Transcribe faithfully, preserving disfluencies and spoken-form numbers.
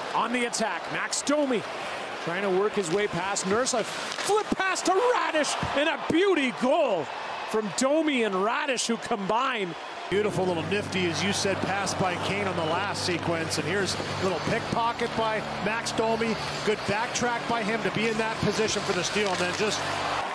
On the attack, Max Domi trying to work his way past Nurse. A flip pass to Raddysh and a beauty goal from Domi and Raddysh, who combine. Beautiful little nifty, as you said, pass by Kane on the last sequence. And here's a little pickpocket by Max Domi. Good backtrack by him to be in that position for the steal. And then just